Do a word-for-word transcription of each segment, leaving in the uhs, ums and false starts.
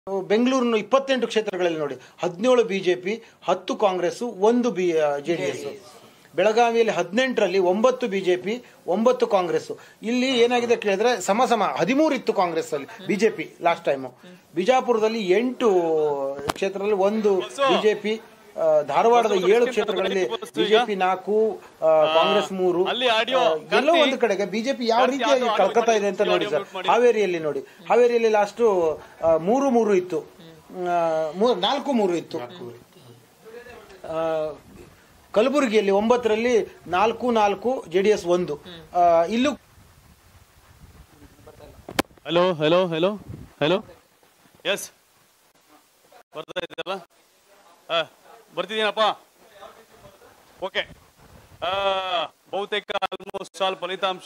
ಬೆಂಗಳೂರಿನ ಇಪ್ಪತ್ತೆಂಟು ಕ್ಷೇತ್ರಗಳಲ್ಲಿ ನೋಡಿ ಹದಿನೇಳು ಬಿಜೆಪಿ, ಹತ್ತು ಕಾಂಗ್ರೆಸ್, ಒಂದು ಬಿ ಜೆಡಿಎಸ್. ಬೆಳಗಾವಿಯಲ್ಲಿ ಹದಿನೆಂಟರಲ್ಲಿ ಒಂಬತ್ತು ಬಿಜೆಪಿ, ಒಂಬತ್ತು ಕಾಂಗ್ರೆಸ್. ಇಲ್ಲಿ ಏನಾಗಿದೆ ಕೇಳಿದ್ರೆ ಸಮ ಸಮ ಹದಿಮೂರು ಇತ್ತು ಕಾಂಗ್ರೆಸ್ ಅಲ್ಲಿ ಬಿಜೆಪಿ ಲಾಸ್ಟ್ ಟೈಮು. ಬಿಜಾಪುರದಲ್ಲಿ ಎಂಟು ಕ್ಷೇತ್ರದಲ್ಲಿ ಒಂದು ಬಿಜೆಪಿ, ಧಾರವಾಡದ ಏಳು ಕ್ಷೇತ್ರಗಳಲ್ಲಿ ಬಿಜೆಪಿ ನಾಲ್ಕು, ಕಾಂಗ್ರೆಸ್ ಮೂರು. ಎಲ್ಲೋ ಒಂದು ಕಡೆಗೆ ಬಿಜೆಪಿ ಯಾವ ರೀತಿಯಾಗಿ ಕಳ್ಕೊತಾ ಇದೆ ಅಂತ ನೋಡಿ ಸರ್. ಹಾವೇರಿಯಲ್ಲಿ ನೋಡಿ, ಹಾವೇರಿಯಲ್ಲಿ ಲಾಸ್ಟ್ ಮೂರು ಮೂರು ಇತ್ತು, ನಾಲ್ಕು ಮೂರು ಇತ್ತು. ಕಲಬುರಗಿಯಲ್ಲಿ ಒಂಬತ್ತರಲ್ಲಿ ನಾಲ್ಕು ನಾಲ್ಕು ಜೆಡಿಎಸ್ ಒಂದು. ಇಲ್ಲೂ hello hello hello hello yes ಬರ್ತಾ ಇದ್ದಲ್ಲ, ಬರ್ತಿದ್ದೀನಪ್ಪ. ಓಕೆ, ಬಹುತೇಕ ಆಲ್ಮೋಸ್ಟ್ ಆಲ್ ಫಲಿತಾಂಶ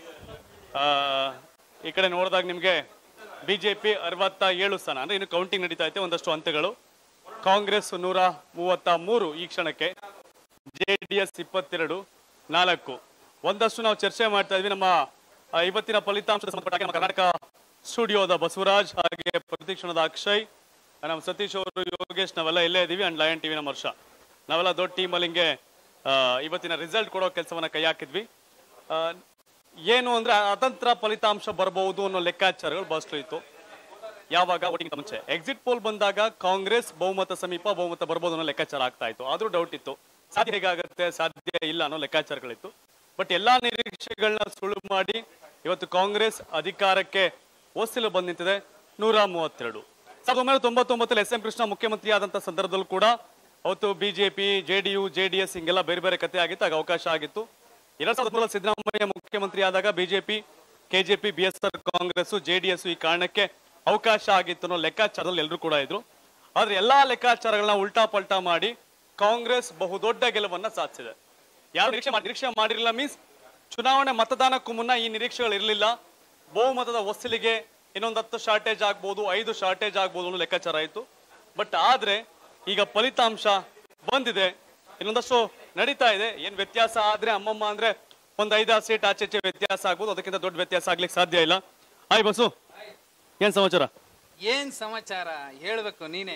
ಈ ಕಡೆ ನೋಡಿದಾಗ ನಿಮಗೆ ಬಿಜೆಪಿ ಅರವತ್ತ ಏಳು ಸ್ಥಾನ, ಅಂದ್ರೆ ಇನ್ನು ಕೌಂಟಿಂಗ್ ನಡೀತಾ ಐತೆ, ಒಂದಷ್ಟು ಹಂತಗಳು. ಕಾಂಗ್ರೆಸ್ ನೂರ ಮೂವತ್ತ ಮೂರು ಈ ಕ್ಷಣಕ್ಕೆ, ಜೆ ಡಿ ಎಸ್ ಇಪ್ಪತ್ತೆರಡು ನಾಲ್ಕು. ಒಂದಷ್ಟು ನಾವು ಚರ್ಚೆ ಮಾಡ್ತಾ ಇದ್ವಿ ನಮ್ಮ ಇವತ್ತಿನ ಫಲಿತಾಂಶದ ಸಂಬಂಧಪಟ್ಟ ನಮ್ಮ ಕರ್ನಾಟಕ ಸ್ಟುಡಿಯೋದ ಬಸವರಾಜ್, ಹಾಗೆ ಪ್ರತಿಕ್ಷಣದ ಅಕ್ಷಯ್, ನಮ್ಮ ಸತೀಶ್ ಅವರು, ಯೋಗೇಶ್, ನಾವೆಲ್ಲ ಇಲ್ಲೇ ಇದೀವಿ. ಅಂಡ್ ಲಯನ್ ಟಿವಿ ನಮ್ಮ ವರ್ಷ, ನಾವೆಲ್ಲ ದೊಡ್ಡ ಟೀಮಲ್ಲಿ ಹಿಂಗೆ ಇವತ್ತಿನ ರಿಸಲ್ಟ್ ಕೊಡೋ ಕೆಲಸವನ್ನ ಕೈ ಹಾಕಿದ್ವಿ. ಏನು ಅಂದ್ರೆ ಅತಂತ್ರ ಫಲಿತಾಂಶ ಬರಬಹುದು ಅನ್ನೋ ಲೆಕ್ಕಾಚಾರಗಳು ಬಸ್ಲು ಇತ್ತು. ಯಾವಾಗ ವೋಟಿಂಗ್ ಮುಂಚೆ ಎಕ್ಸಿಟ್ ಪೋಲ್ ಬಂದಾಗ ಕಾಂಗ್ರೆಸ್ ಬಹುಮತ ಸಮೀಪ ಬಹುಮತ ಬರ್ಬೋದು ಅನ್ನೋ ಲೆಕ್ಕಾಚಾರ ಆಗ್ತಾ ಇತ್ತು. ಆದ್ರೂ ಡೌಟ್ ಇತ್ತು, ಸಾಧ್ಯ ಹೇಗಾಗುತ್ತೆ, ಸಾಧ್ಯ ಇಲ್ಲ ಅನ್ನೋ ಲೆಕ್ಕಾಚಾರಗಳಿತ್ತು. ಬಟ್ ಎಲ್ಲಾ ನಿರೀಕ್ಷೆಗಳನ್ನ ಸುಳ್ಳು ಮಾಡಿ ಇವತ್ತು ಕಾಂಗ್ರೆಸ್ ಅಧಿಕಾರಕ್ಕೆ ಹೊಸಲು ಬಂದ್ ನಿಂತಿದೆ. ನೂರ ಮೂವತ್ತೆರಡು ಸಾವಿರದ ಒಂಬೈನೂರ ತೊಂಬತ್ತೊಂಬತ್ತಲ್ಲಿ ಎಸ್ ಎಂ ಕೃಷ್ಣ ಮುಖ್ಯಮಂತ್ರಿ ಆದಂತ ಸಂದರ್ಭದಲ್ಲೂ ಕೂಡ ಅವತ್ತು ಬಿಜೆಪಿ, ಜೆಡಿಯು, ಜೆಡಿಎಸ್ ಹಿಂಗೆಲ್ಲ ಬೇರೆ ಬೇರೆ ಕತೆ ಆಗಿತ್ತು, ಆಗ ಅವಕಾಶ ಆಗಿತ್ತು. ಎರಡ್ ಸಾವಿರದ ಮೂರಲ್ಲಿ ಸಿದ್ದರಾಮಯ್ಯ ಮುಖ್ಯಮಂತ್ರಿ ಆದಾಗ BJP, KJP, B S R Congress, JDS ಈ ಕಾರಣಕ್ಕೆ ಅವಕಾಶ ಆಗಿತ್ತು ಅನ್ನೋ ಲೆಕ್ಕಾಚಾರದಲ್ಲಿ ಎಲ್ಲರೂ ಕೂಡ ಇದ್ರು. ಆದ್ರೆ ಎಲ್ಲಾ ಲೆಕ್ಕಾಚಾರಗಳನ್ನ ಉಲ್ಟಾ ಪಲ್ಟಾ ಮಾಡಿ ಕಾಂಗ್ರೆಸ್ ಬಹುದೊಡ್ಡ ಗೆಲುವನ್ನ ಸಾಧಿಸಿದೆ. ಯಾರು ನಿರೀಕ್ಷೆ ನಿರೀಕ್ಷೆ ಮಾಡಿರಲಿಲ್ಲ ಮೀನ್ಸ್ ಚುನಾವಣೆ ಮತದಾನಕ್ಕೂ ಮುನ್ನ ಈ ನಿರೀಕ್ಷೆಗಳು ಇರಲಿಲ್ಲ. ಬಹುಮತದ ಹೊಸಲಿಗೆ ಇನ್ನೊಂದು ಹತ್ತು ಶಾರ್ಟೇಜ್ ಆಗ್ಬೋದು, ಐದು ಶಾರ್ಟೇಜ್ ಆಗ್ಬೋದು ಅನ್ನೋ ಲೆಕ್ಕಾಚಾರ ಆಯ್ತು. ಬಟ್ ಆದ್ರೆ ಈಗ ಫಲಿತಾಂಶ ಬಂದಿದೆ, ಇನ್ನೊಂದಷ್ಟು ನಡೀತಾ ಇದೆ. ಏನ್ ವ್ಯತ್ಯಾಸ ಆದ್ರೆ ಅಮ್ಮಮ್ಮ ಅಂದ್ರೆ ಒಂದ್ ಐದಾರು ಸೀಟ್ ಆಚೆ ವ್ಯತ್ಯಾಸ ಆಗ್ಬೋದು, ಅದಕ್ಕಿಂತ ದೊಡ್ಡ ವ್ಯತ್ಯಾಸ ಆಗ್ಲಿಕ್ಕೆ ಸಾಧ್ಯ ಇಲ್ಲ. ಹಾಯ್ ಬಸ್ಸು, ಏನ್ ಸಮಾಚಾರ? ಏನ್ ಸಮಾಚಾರ ಹೇಳ್ಬೇಕು ನೀನೆ.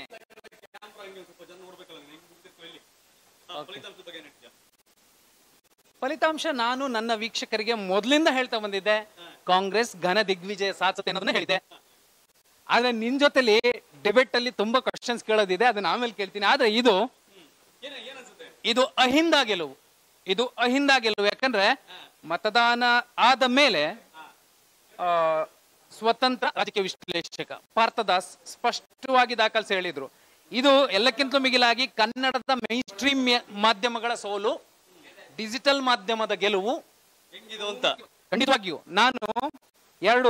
ಫಲಿತಾಂಶ ನಾನು ನನ್ನ ವೀಕ್ಷಕರಿಗೆ ಮೊದಲಿಂದ ಹೇಳ್ತಾ ಬಂದಿದ್ದೆ, ಕಾಂಗ್ರೆಸ್ ಘನ ದಿಗ್ವಿಜಯ ಸಾಧಿಸುತ್ತೆ ಅನ್ನೋದನ್ನ ಹೇಳಿದೆ. ಆದ್ರೆ ನಿನ್ ಜೊತೆಲಿ ಡಿಬೇಟ್ ಅಲ್ಲಿ ತುಂಬಾ ಕ್ವಶನ್ಸ್ ಕೇಳೋದಿದೆ, ಅದನ್ನ ಆಮೇಲೆ ಕೇಳ್ತೀನಿ. ಆದ್ರೆ ಇದು ಇದು ಅಹಿಂದ ಗೆಲುವು, ಇದು ಅಹಿಂದ ಗೆಲುವು. ಯಾಕಂದ್ರೆ ಮತದಾನ ಆದ ಮೇಲೆ ಆ ಸ್ವತಂತ್ರ ರಾಜಕೀಯ ವಿಶ್ಲೇಷಕ ಪಾರ್ಥದಾಸ್ ಸ್ಪಷ್ಟವಾಗಿ ದಾಖಲಿಸಿ ಹೇಳಿದ್ರು, ಇದು ಎಲ್ಲಕ್ಕಿಂತ ಮಿಗಿಲಾಗಿ ಕನ್ನಡದ ಮೈನ್ ಸ್ಟ್ರೀಮ್ ಮಾಧ್ಯಮಗಳ ಸೋಲು, ಡಿಜಿಟಲ್ ಮಾಧ್ಯಮದ ಗೆಲುವು ಅಂತ. ಖಂಡಿತವಾಗಿಯೂ ನಾನು ಎರಡು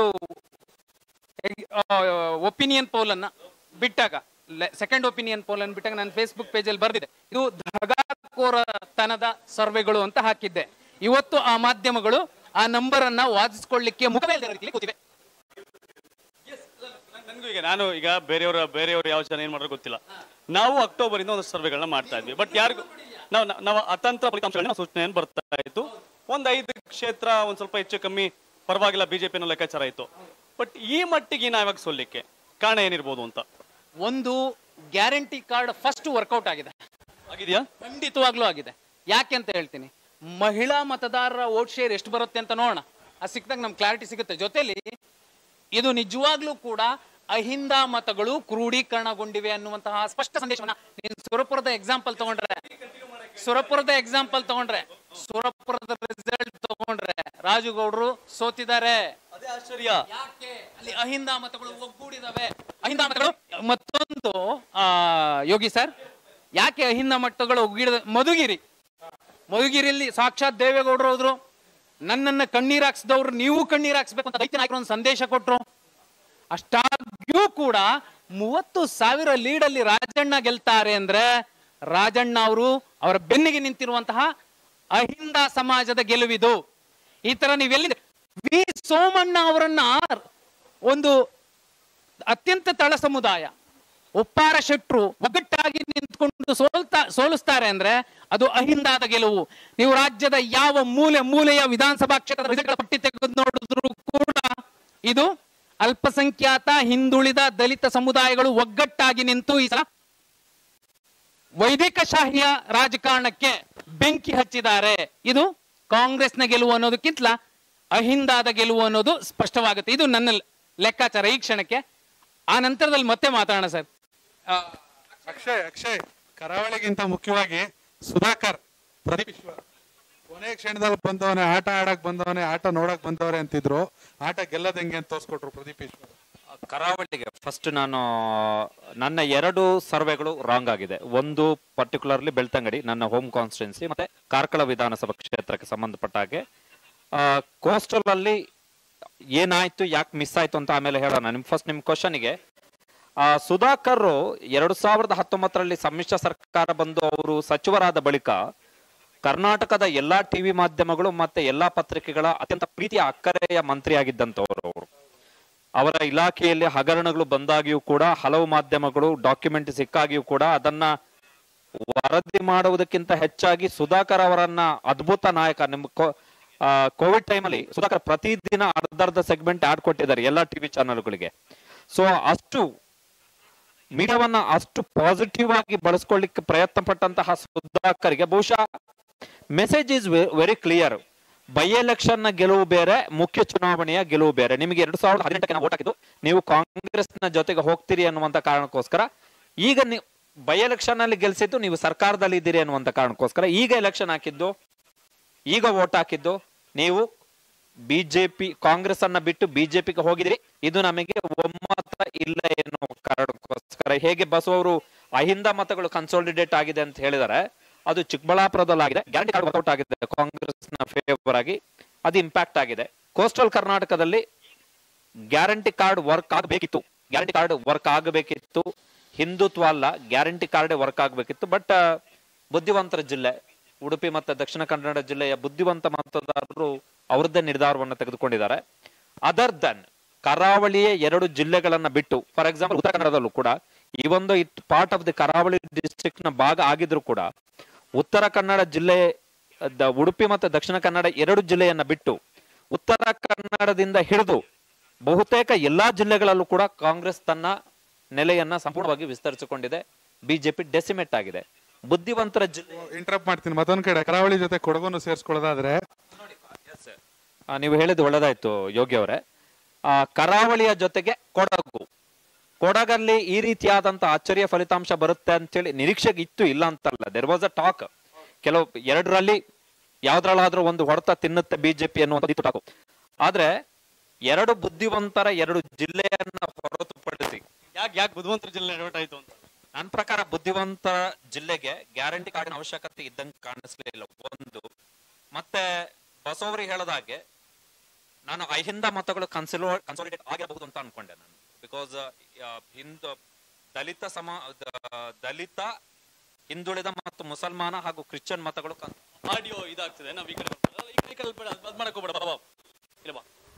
ಒಪಿನಿಯನ್ ಪೋಲ್ ಅನ್ನ ಬಿಟ್ಟಾಗ, ಸೆಕೆಂಡ್ ಒಪಿನಿಯನ್ ಪೋಲ್ ಅನ್ನು ಬಿಟ್ಟಾಗ ನಾನು ಫೇಸ್ಬುಕ್ ಪೇಜ್ ಅಲ್ಲಿ ಬರ್ದಿದೆ, ಇದು ದಗಾಕೋರತನದ ಸರ್ವೆಗಳು ಅಂತ ಹಾಕಿದ್ದೆ. ಇವತ್ತು ಆ ಮಾಧ್ಯಮಗಳು ಆ ನಂಬರ್ ಅನ್ನ ವಾದಿಸಿಕೊಳ್ಳಿಕ್ಕೆ ಮುಖವೇ ಕೂತಿವೆ. ನನ್ಗೂ ಈಗ ನಾನು ಈಗ ಬೇರೆಯವರ ಬೇರೆಯವರು ಯಾವ ಜನ ಏನ್ ಮಾಡೋದು ಗೊತ್ತಿಲ್ಲ. ನಾವು ಅಕ್ಟೋಬರ್ ಇಂದ ಒಂದು ಸರ್ವೆಗಳನ್ನ ಮಾಡ್ತಾ ಇದ್ವಿ. ಬಟ್ ಯಾರಿಗೂ ನಾವು ನಾವು ಅತಂತ್ರ ಫಲಿತಾಂಶಗಳನ್ನ ಸೂಚನೆ ಬರ್ತಾ ಇತ್ತು. ಒಂದ್ ಐದು ಕ್ಷೇತ್ರ ಒಂದ್ ಸ್ವಲ್ಪ ಹೆಚ್ಚು ಕಮ್ಮಿ ಪರವಾಗಿಲ್ಲ ಬಿಜೆಪಿ ಅನ್ನೋ ಲೆಕ್ಕಾಚಾರ ಇತ್ತು. ಬಟ್ ಈ ಮಟ್ಟಿಗೆ ನಾವಾಗ ಸೋಲಿಕ್ಕೆ ಕಾರಣ ಏನಿರ್ಬೋದು ಅಂತ. ಒಂದು ಗ್ಯಾರಂಟಿ ಕಾರ್ಡ್ ಫಸ್ಟ್ ವರ್ಕೌಟ್ ಆಗಿದೆ. ಆಗಿದೆಯಾ? ಖಂಡಿತವಾಗ್ಲೂ ಆಗಿದೆ. ಯಾಕೆ ಅಂತ ಹೇಳ್ತೀನಿ. ಮಹಿಳಾ ಮತದಾರರ ವೋಟ್ ಶೇರ್ ಎಷ್ಟು ಬರುತ್ತೆ ಅಂತ ನೋಡೋಣ, ಅದು ಸಿಕ್ಕಿದಾಗ ನಮ್ಗೆ ಕ್ಲಾರಿಟಿ ಸಿಗುತ್ತೆ. ಜೊತೆಲಿ ಇದು ನಿಜವಾಗ್ಲೂ ಕೂಡ ಅಹಿಂದ ಮತಗಳು ಕ್ರೋಢೀಕರಣಗೊಂಡಿವೆ ಅನ್ನುವಂತಹ ಸ್ಪಷ್ಟ ಸಂದೇಶವನ್ನ ನೀನು ಸುರಪುರದ ಎಕ್ಸಾಂಪಲ್ ತಗೊಂಡ್ರೆ ಸುರಪುರದ ಎಕ್ಸಾಂಪಲ್ ತಗೊಂಡ್ರೆ ಸುರಪುರದ ರಿಸಲ್ಟ್ ತಗೊಂಡ್ರೆ ರಾಜುಗೌಡರು ಸೋತಿದ್ದಾರೆ. ಅದೇ ಆಶ್ಚರ್ಯ. ಯಾಕೆ? ಅಲ್ಲಿ ಅಹಿಂದ ಮತಗಳು ಒಗ್ಗೂಡಿದಾವೆ. ಅಹಿಂದ ಮತಗಳು ಮತ್ತೊಂದು ಆ ಯೋಗಿ ಸರ್, ಯಾಕೆ ಅಹಿಂದ ಮತಗಳು ಒಗ್ಗೂಡಿದ? ಮಧುಗಿರಿ ಮಧುಗಿರಿಯಲ್ಲಿ ಸಾಕ್ಷಾತ್ ದೇವೇಗೌಡರು ಹೋದ್ರು, ನನ್ನನ್ನ ಕಣ್ಣೀರ್ ಹಾಕ್ಸಿದವ್ರು ನೀವು ಕಣ್ಣೀರ್ ಹಾಕ್ಸ್ಬೇಕು ಅಂತ ರೈತ ನಾಯಕರು ಒಂದು ಸಂದೇಶ ಕೊಟ್ರು. ಅಷ್ಟಾಗ್ಯೂ ಕೂಡ ಮೂವತ್ತು ಸಾವಿರ ಲೀಡಲ್ಲಿ ರಾಜಣ್ಣ ಗೆಲ್ತಾರೆ ಅಂದ್ರೆ ರಾಜಣ್ಣ ಅವರು ಅವರ ಬೆನ್ನಿಗೆ ನಿಂತಿರುವಂತಹ ಅಹಿಂದ ಸಮಾಜದ ಗೆಲುವಿದು. ಈ ತರ ನೀವೆಲ್ಲಿ ವಿ ಸೋಮಣ್ಣ ಅವರನ್ನ ಒಂದು ಅತ್ಯಂತ ತಳ ಸಮುದಾಯ ಒಪ್ಪಾರ ಶೆಟ್ರು ಒಗ್ಗಟ್ಟಾಗಿ ನಿಂತ್ಕೊಂಡು ಸೋಲ್ತಾ ಸೋಲಿಸ್ತಾರೆ ಅಂದ್ರೆ ಅದು ಅಹಿಂದಾದ ಗೆಲುವು. ನೀವು ರಾಜ್ಯದ ಯಾವ ಮೂಲೆ ಮೂಲೆಯ ವಿಧಾನಸಭಾ ಕ್ಷೇತ್ರದ ಪಟ್ಟಿ ತೆಗೆದು ನೋಡಿದ್ರು ಕೂಡ ಇದು ಅಲ್ಪಸಂಖ್ಯಾತ ಹಿಂದುಳಿದ ದಲಿತ ಸಮುದಾಯಗಳು ಒಗ್ಗಟ್ಟಾಗಿ ನಿಂತು ಈ ಸಲ ವೈದಿಕಶಾಹಿಯ ರಾಜಕಾರಣಕ್ಕೆ ಬೆಂಕಿ ಹಚ್ಚಿದ್ದಾರೆ. ಇದು ಕಾಂಗ್ರೆಸ್ನ ಗೆಲುವು ಅನ್ನೋದಕ್ಕಿಂತ ಅಹಿಂದಾದ ಗೆಲುವು ಅನ್ನೋದು ಸ್ಪಷ್ಟವಾಗುತ್ತೆ. ಇದು ನನ್ನ ಲೆಕ್ಕಾಚಾರ ಈ ಕ್ಷಣಕ್ಕೆ. ಆ ನಂತರದಲ್ಲಿ ಮತ್ತೆ ಮಾತಾಡೋಣ ಸರ್. ಅಕ್ಷಯ್ ಅಕ್ಷಯ್ ಕರಾವಳಿಗಿಂತ ಮುಖ್ಯವಾಗಿ ಸುಧಾಕರ್, ಪ್ರದೀಪ್ ಈಶ್ವರ್ ಕೊನೆ ಕ್ಷಣದಲ್ಲಿ ಬಂದವನೇ, ಆಟ ಆಡಕ್ ಬಂದವನೇ, ಆಟ ನೋಡಕ್ ಬಂದವರೇ ಅಂತಿದ್ರು. ಆಟ ಗೆಲ್ಲದ ಹೆಂಗೆ ಅಂತ ತೋರ್ಸ್ಕೊಟ್ರು ಪ್ರದೀಪ್ ಈಶ್ವರ್. ಕರಾವಳಿಗೆ ಫಸ್ಟ್ ನಾನು ನನ್ನ ಎರಡು ಸರ್ವೆಗಳು ರಾಂಗ್ ಆಗಿದೆ. ಒಂದು ಪರ್ಟಿಕ್ಯುಲರ್ಲಿ ಬೆಳ್ತಂಗಡಿ ನನ್ನ ಹೋಮ್ ಕಾನ್ಸ್ಟಿಟ್ಯೂನ್ಸಿ ಮತ್ತೆ ಕಾರ್ಕಳ ವಿಧಾನಸಭಾ ಕ್ಷೇತ್ರಕ್ಕೆ ಸಂಬಂಧಪಟ್ಟ ಹಾಗೆ. ಕೋಸ್ಟಲ್ ಅಲ್ಲಿ ಏನಾಯ್ತು, ಯಾಕೆ ಮಿಸ್ ಆಯ್ತು ಅಂತ ಆಮೇಲೆ ಹೇಳೋಣ. ನಿಮ್ ಫಸ್ಟ್ ನಿಮ್ ಕ್ವಶನ್ಗೆ ಸುಧಾಕರ್ ಎರಡು ಸಾವಿರದ ಹತ್ತೊಂಬತ್ತರಲ್ಲಿ ಸಮ್ಮಿಶ್ರ ಸರ್ಕಾರ ಬಂದು ಅವರು ಸಚಿವರಾದ ಬಳಿಕ ಕರ್ನಾಟಕದ ಎಲ್ಲಾ ಟಿವಿ ಮಾಧ್ಯಮಗಳು ಮತ್ತೆ ಎಲ್ಲಾ ಪತ್ರಿಕೆಗಳ ಅತ್ಯಂತ ಪ್ರೀತಿಯ ಅಕ್ಕರೆಯ ಮಂತ್ರಿ ಆಗಿದ್ದಂತವರು. ಅವರು ಅವರ ಇಲಾಖೆಯಲ್ಲಿ ಹಗರಣಗಳು ಬಂದಾಗಿಯೂ ಕೂಡ ಹಲವು ಮಾಧ್ಯಮಗಳು ಡಾಕ್ಯುಮೆಂಟ್ ಸಿಕ್ಕಾಗಿಯೂ ಕೂಡ ಅದನ್ನ ವರದಿ ಮಾಡುವುದಕ್ಕಿಂತ ಹೆಚ್ಚಾಗಿ ಸುಧಾಕರ್ ಅವರನ್ನ ಅದ್ಭುತ ನಾಯಕ. ನಿಮ್ ಕೋವಿಡ್ ಟೈಮಲ್ಲಿ ಸುಧಾಕರ್ ಪ್ರತಿದಿನ ಅರ್ಧ ಅರ್ಧ ಸೆಗ್ಮೆಂಟ್ ಆಡ್ ಕೊಟ್ಟಿದ್ದಾರೆ ಎಲ್ಲಾ ಟಿವಿ ಚಾನೆಲ್ಗಳಿಗೆ. ಸೊ ಅಷ್ಟು ಮೀಡಿಯಾವನ್ನ ಅಷ್ಟು ಪಾಸಿಟಿವ್ ಆಗಿ ಬಳಸ್ಕೊಳ್ಳಿಕ್ಕೆ ಪ್ರಯತ್ನ ಪಟ್ಟಂತಹ ಸುಧಾಕರ್ಗೆ ಬಹುಶಃ message is very clear. By election ನ ಗೆಲುವು ಬೇರೆ, ಮುಖ್ಯ ಚುನಾವಣೆಯ ಗೆಲುವು ಬೇರೆ. ನಿಮಗೆ ಎರಡ್ ಸಾವಿರದ ಹದಿನೆಂಟಕ್ಕೆ ನಾವು ಓಟ್ ಹಾಕಿದ್ದು ನೀವು ಕಾಂಗ್ರೆಸ್ ನ ಜೊತೆಗೆ ಹೋಗ್ತೀರಿ ಅನ್ನುವಂತ ಕಾರಣಕ್ಕೋಸ್ಕರ. ಈಗ ನೀವು ಬೈ ಎಲೆಕ್ಷನ್ ಅಲ್ಲಿ ಗೆಲ್ಸಿದ್ದು ನೀವು ಸರ್ಕಾರದಲ್ಲಿ ಇದ್ದೀರಿ ಅನ್ನುವಂತ ಕಾರಣಕ್ಕೋಸ್ಕರ ಈಗ ಎಲೆಕ್ಷನ್ ಹಾಕಿದ್ದು, ಈಗ ಓಟ್ ಹಾಕಿದ್ದು ನೀವು ಬಿಜೆಪಿ ಕಾಂಗ್ರೆಸ್ ಅನ್ನ ಬಿಟ್ಟು ಬಿಜೆಪಿಗೆ ಹೋಗಿದ್ರಿ. ಇದು ನಮಗೆ ಒಮ್ಮತ ಇಲ್ಲ ಎನ್ನುವ ಕಾರಣಕ್ಕೋಸ್ಕರ. ಹೇಗೆ ಬಸವ ಅವರು ಅಹಿಂದ ಮತಗಳು ಕನ್ಸಾಲಿಡೇಟ್ ಆಗಿದೆ ಅಂತ ಹೇಳಿದರೆ ಅದು ಚಿಕ್ಕಬಳ್ಳಾಪುರದಲ್ಲಿ ಆಗಿದೆ. ಗ್ಯಾರಂಟಿ ಕಾರ್ಡ್ ವರ್ಕೌಟ್ ಆಗಿದೆ ಕಾಂಗ್ರೆಸ್ ನ ಫೇವರ್ ಆಗಿ, ಅದು ಇಂಪ್ಯಾಕ್ಟ್ ಆಗಿದೆ. ಕೋಸ್ಟಲ್ ಕರ್ನಾಟಕದಲ್ಲಿ ಗ್ಯಾರಂಟಿ ಕಾರ್ಡ್ ವರ್ಕ್ ಆಗಬೇಕಿತ್ತು, ಗ್ಯಾರಂಟಿ ಕಾರ್ಡ್ ವರ್ಕ್ ಆಗಬೇಕಿತ್ತು. ಹಿಂದುತ್ವ ಅಲ್ಲ, ಗ್ಯಾರಂಟಿ ಕಾರ್ಡ್ ವರ್ಕ್ ಆಗಬೇಕಿತ್ತು. ಬಟ್ ಬುದ್ಧಿವಂತರ ಜಿಲ್ಲೆ ಉಡುಪಿ ಮತ್ತೆ ದಕ್ಷಿಣ ಕನ್ನಡ ಜಿಲ್ಲೆಯ ಬುದ್ಧಿವಂತ ಮತದಾರರು ಅವರದ್ದೇ ನಿರ್ಧಾರವನ್ನು ತೆಗೆದುಕೊಂಡಿದ್ದಾರೆ. ಅದರ್ ದನ್ ಕರಾವಳಿಯ ಎರಡು ಜಿಲ್ಲೆಗಳನ್ನ ಬಿಟ್ಟು, ಫಾರ್ ಎಕ್ಸಾಂಪಲ್ ಉತ್ತರ ಕನ್ನಡದಲ್ಲೂ ಕೂಡ ಈ ಒಂದು ಇಟ್ ಪಾರ್ಟ್ ಆಫ್ ದಿ ಕರಾವಳಿ ಡಿಸ್ಟ್ರಿಕ್ಟ್ ನ ಭಾಗ ಆಗಿದ್ರು ಕೂಡ ಉತ್ತರ ಕನ್ನಡ ಜಿಲ್ಲೆ, ಉಡುಪಿ ಮತ್ತು ದಕ್ಷಿಣ ಕನ್ನಡ ಎರಡು ಜಿಲ್ಲೆಯನ್ನ ಬಿಟ್ಟು ಉತ್ತರ ಕನ್ನಡದಿಂದ ಹಿಡಿದು ಬಹುತೇಕ ಎಲ್ಲಾ ಜಿಲ್ಲೆಗಳಲ್ಲೂ ಕೂಡ ಕಾಂಗ್ರೆಸ್ ತನ್ನ ನೆಲೆಯನ್ನ ಸಂಪೂರ್ಣವಾಗಿ ವಿಸ್ತರಿಸಿಕೊಂಡಿದೆ. ಬಿಜೆಪಿ ಡೆಸಿಮೇಟ್ ಆಗಿದೆ. ಬುದ್ಧಿವಂತರ ಜಿಲ್ಲೆ ಇಂಟರಪ್ಟ್ ಮಾಡ್ತೀನಿ. ಮತ್ತೊಂದ್ ಕಡೆ ಕರಾವಳಿ ಜೊತೆ ಕೊಡಗುನು ಸೇರಿಸ್ಕೊಳ್ಳೋದಾದ್ರೆ ನೀವು ಹೇಳಿದ್ದು ಒಳ್ಳೆದಾಯ್ತು ಯೋಗಿ ಅವರೇ. ಆ ಕರಾವಳಿಯ ಜೊತೆಗೆ ಕೊಡಗು, ಕೊಡಗಲ್ಲಿ ಈ ರೀತಿಯಾದಂತ ಆಶ್ಚರ್ಯ ಫಲಿತಾಂಶ ಬರುತ್ತೆ ಅಂತೇಳಿ ನಿರೀಕ್ಷೆಗೆ ಇತ್ತು, ಇಲ್ಲ ಅಂತಲ್ಲ. There was a talk. ಕೆಲವು ಎರಡರಲ್ಲಿ ಯಾವ್ದ್ರಲ್ಲಾದ್ರೂ ಒಂದು ಹೊಡೆತ ತಿನ್ನುತ್ತೆ ಬಿಜೆಪಿ ಅನ್ನುವಂಥದ್ದು ಟಾಕು. ಆದ್ರೆ ಎರಡು ಬುದ್ಧಿವಂತರ ಎರಡು ಜಿಲ್ಲೆಯನ್ನ ಹೊರತುಪಡಿಸಿ ಯಾಕೆ ಯಾಕೆ ಬುದ್ಧಿವಂತರ ಜಿಲ್ಲೆ ಎಡವಟ್ ಆಯ್ತು ಅಂತ ನನ್ನ ಪ್ರಕಾರ ಬುದ್ಧಿವಂತ ಜಿಲ್ಲೆಗೆ ಗ್ಯಾರಂಟಿ ಕಾರ್ಡಿನ ಅವಶ್ಯಕತೆ ಇದ್ದಂಗೆ ಕಾಣಿಸ್ಲೇ ಇಲ್ಲ. ಒಂದು ಮತ್ತೆ ಬಸವರಿ ಹೇಳದಾಗೆ ನಾನು ಅಹಿಂದ ಮತಗಳು ಕನ್ಸಿಲೋ ಕನ್ಸಾಲಿಡೇಟ್ ಆಗಿರಬಹುದು ಅಂತ ಅನ್ಕೊಂಡೆ ನಾನು. ಬಿಕಾಸ್ ಹಿಂದೂ ದಲಿತ ಸಮ ದಲಿತ ಹಿಂದುಳಿದ ಮತ್ತು ಮುಸಲ್ಮಾನ ಹಾಗೂ ಕ್ರಿಶ್ಚಿಯನ್ ಮತಗಳು ಆಡಿಯೋ ಇದಾಗ್ತದೆ. ನಾವು ಈ ಕಡೆ ಈ ಕಡೆ ಅದ್ ಮಾಡಕ್ ಹೋಗ್ಬೇಡ ಬಾಬಾ. ಇಲ್ಲ ಬಾ